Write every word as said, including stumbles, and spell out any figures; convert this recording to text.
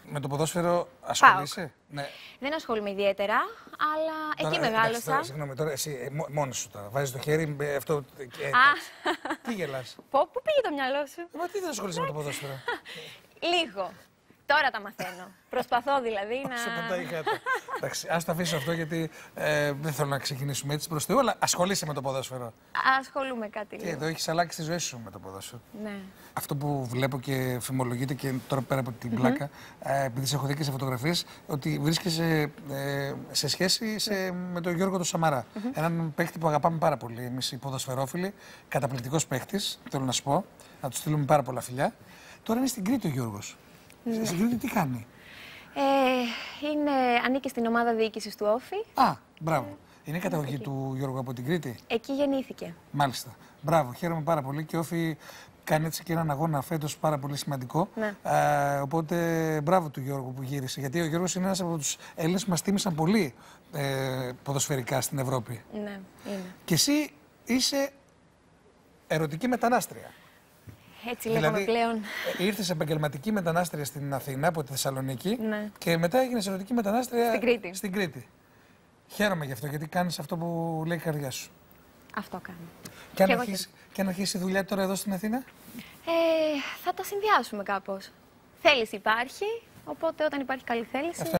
Με το ποδόσφαιρο ασχολείσαι? Ναι. Δεν ασχολούμαι ιδιαίτερα, αλλά Τώρα, εκεί ε, μεγάλωσα. εντάξει, τώρα, συγγνώμη, τώρα εσύ ε, μο- μόνη σου τώρα. Βάζεις το χέρι, ε, αυτό. Ε, Α. τι γελάς? Πω, πού πήγε το μυαλό σου? Μα τι δεν ασχολείσαι με το ποδόσφαιρο? Λίγο. Τώρα τα μαθαίνω. Προσπαθώ δηλαδή να. Σε πετάει η γάτα. Εντάξει, ας το αφήσω αυτό γιατί ε, δεν θέλω να ξεκινήσουμε έτσι προς Θεού, αλλά ασχολείσαι με το ποδόσφαιρο. Ασχολούμαι κάτι Και λίγο. εδώ έχεις αλλάξει τη ζωή σου με το ποδόσφαιρο. Ναι. Αυτό που βλέπω και φημολογείται και τώρα πέρα από την πλάκα, ε, επειδή σε έχω δει και σε φωτογραφίες, ότι βρίσκεσαι ε, σε σχέση σε, με τον Γιώργο τον Σαμαρά. Έναν παίχτη που αγαπάμε πάρα πολύ εμείς οι ποδοσφαιρόφιλοι, καταπληκτικός παίχτης, θέλω να σου πω, να του στείλουμε πάρα πολλά φιλιά. Τώρα είναι στην Κρήτη ο Γιώργος. Ναι. Στην Κρήτη τι κάνει? Ε, είναι, ανήκει στην ομάδα διοίκησης του Όφη. Α, μπράβο. Είναι η καταγωγή του Γιώργου από την Κρήτη? Εκεί γεννήθηκε. Μάλιστα. Μπράβο, χαίρομαι πάρα πολύ και ο Όφη κάνει έτσι και έναν αγώνα φέτος πάρα πολύ σημαντικό. Ναι. Ε, οπότε μπράβο του Γιώργου που γύρισε. Γιατί ο Γιώργος είναι ένας από τους Έλληνες που μας τίμησαν πολύ ε, ποδοσφαιρικά στην Ευρώπη. Ναι, είναι. Και εσύ είσαι ερωτική μετανάστρια. Έτσι λέγαμε πλέον. ε, ήρθες επαγγελματική μετανάστρια στην Αθήνα από τη Θεσσαλονίκη Ναι. και μετά έγινες ερωτική μετανάστρια Στην Κρήτη. στην Κρήτη. Χαίρομαι γι' αυτό γιατί κάνεις αυτό που λέει η καρδιά σου. Αυτό κάνω. Και αν, Και εγώ αρχίσει, και αν αρχίσει η δουλειά τώρα εδώ στην Αθήνα? Ε, θα τα συνδυάσουμε κάπως. Θέληση υπάρχει, οπότε όταν υπάρχει καλή θέληση.